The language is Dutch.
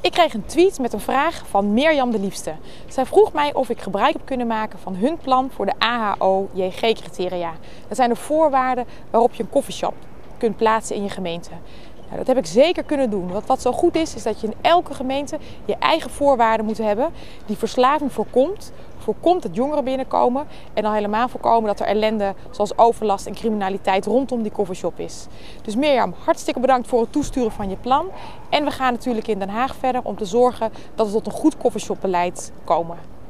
Ik kreeg een tweet met een vraag van Mirjam de Liefste. Zij vroeg mij of ik gebruik heb kunnen maken van hun plan voor de AHO-JG-criteria. Dat zijn de voorwaarden waarop je een coffeeshop kunt plaatsen in je gemeente. Nou, dat heb ik zeker kunnen doen. Want wat zo goed is dat je in elke gemeente je eigen voorwaarden moet hebben die verslaving voorkomt dat jongeren binnenkomen en dan helemaal voorkomen dat er ellende zoals overlast en criminaliteit rondom die coffeeshop is. Dus Mirjam, hartstikke bedankt voor het toesturen van je plan. En we gaan natuurlijk in Den Haag verder om te zorgen dat we tot een goed coffeeshopbeleid komen.